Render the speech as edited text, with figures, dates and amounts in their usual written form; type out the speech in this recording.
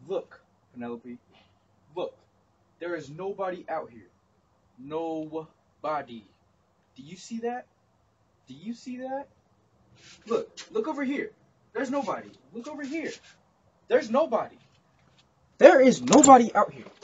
Look, Penelope. Look. There is nobody out here. Nobody. Do you see that? Do you see that? Look over here. There's nobody. Look over here. There's nobody. There is nobody out here.